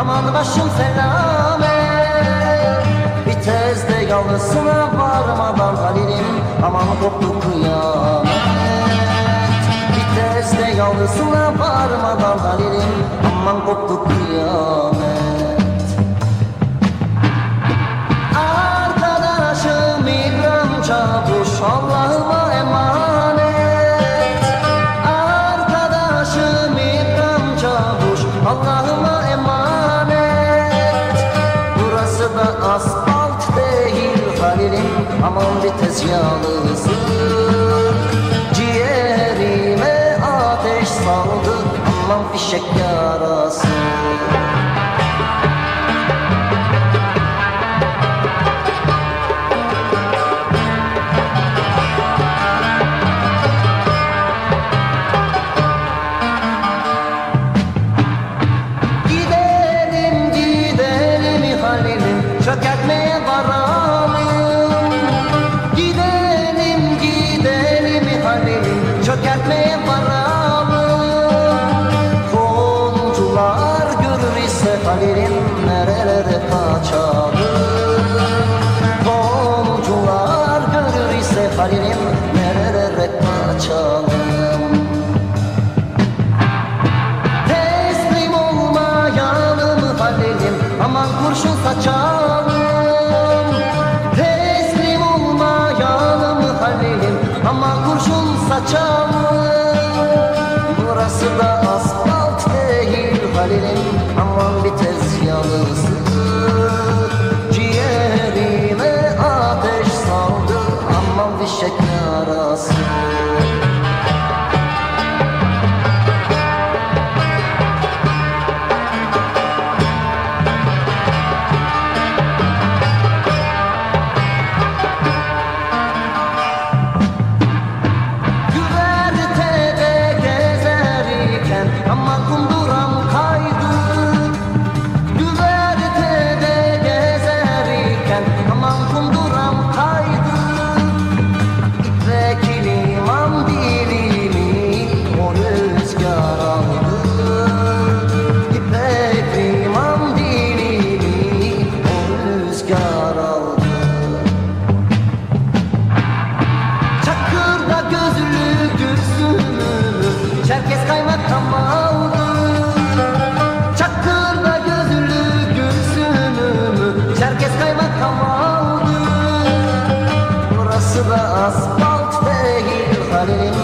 aman başım selamet. Viteste yalnızına varmadan Halil'im, aman koptu kıyamet. Viteste yalnızına varmadan Halil'im, aman koptu kıyamet. Arkadaşım İbrahim Çavuş, Allah'ıma emanet. Arkadaşım İbrahim Çavuş, Allah'ıma emanet. Burası da asfalt değil Halil'im, aman vites yalnızı. Ciğerime ateş saldı, aman fişek yarası. Çökertmeye varalım. Gidelim, gidelim Halil'im, çökertmeye varalım. Komşular görür ise Halil'im, nerelere kaçalım. Komşular görür ise Halil'im, nerelere kaçalım. Teslim olmayalım Halil'im, aman kurşun saçalım. Teslim olmayalım Halil'im, aman kurşun saçalım. Burası da asfalt değil Halil'im, aman vites yalısı. Ciğerime ateş saldı, aman fişek yarası. Aman kunduram kaydı. Güvertede gezerken aman kunduram kaydı. İpek liman dilimi o rüzgar aldı. İpek liman dilimi o rüzgar aldı. Çakırda gözlü Gülsüm'ü Çerkes kaymakam aldı. Çakırda gözlü Gülsüm'ü Çerkes kaymakam aldı. Burası da asfalt değil Halil'im,